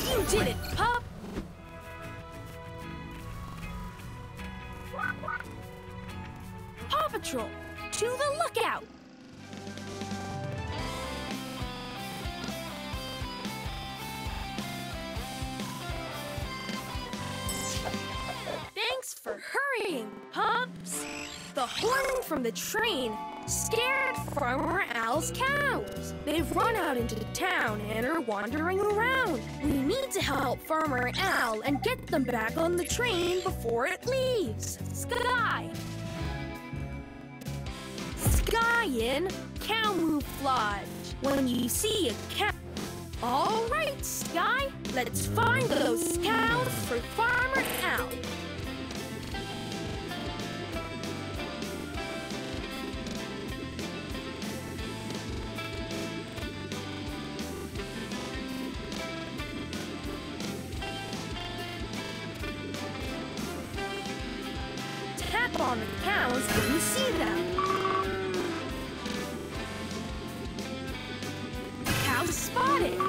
You did it, pup! Paw Patrol, to the lookout! Thanks for hurrying, Pups! The horn from the train scared Farmer Al's cows. They've run out into town and are wandering around. We need to help Farmer Al and get them back on the train before it leaves. Sky! Sky in camouflage. When you see a cow... All right, Sky, let's find those cows for Farmer Al. Tap on the cows when you see them. Cows spotted.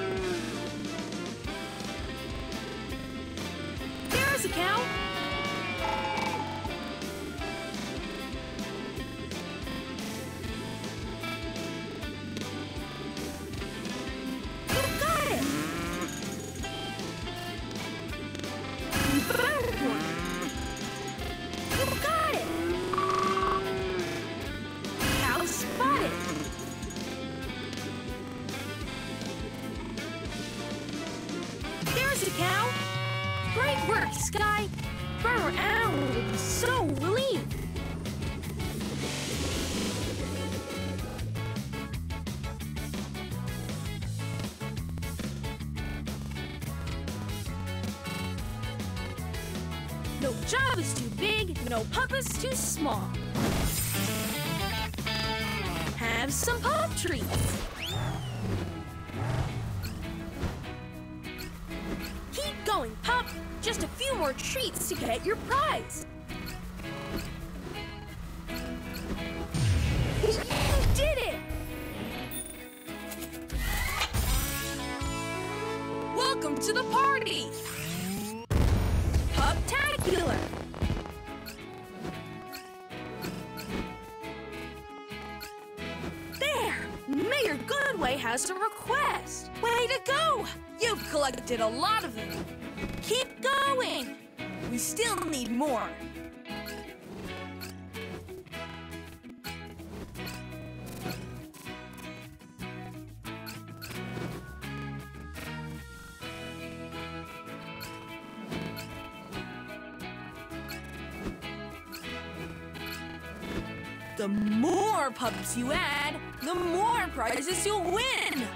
There's a cow. You got it. You found one. You got it. Cow spotted. There's a cow. Great work, Sky. Farmer Al will be so relieved. No job is too big, no pup is too small. Have some pup treats. Keep going, pup. Just a few more treats to get your prize. You did it! Welcome to the party! Puptacular! There! Mayor Goodway has a request! Way to go! You've collected a lot of them. Keep going! We still need more. The more pups you add, the more prizes you'll win!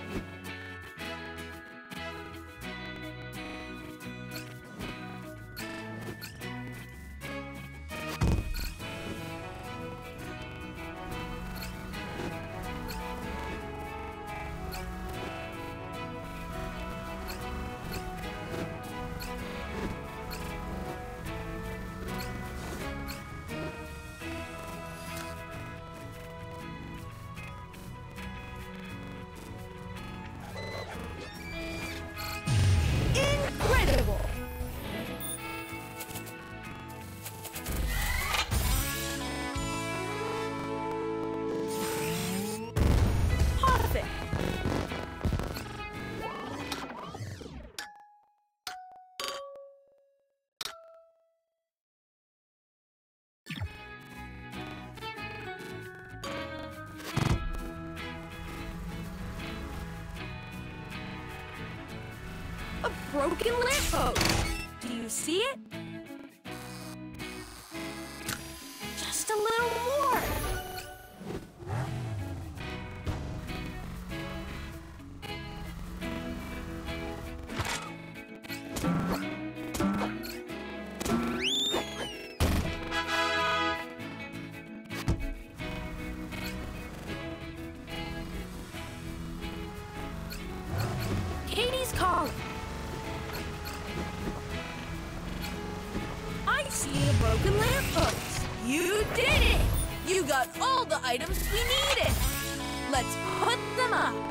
Incredible! Perfect! A broken lamppost. Do you see it? Just a little more. Katie's calling. I see a broken lamppost. You did it! You got all the items we needed. Let's put them up.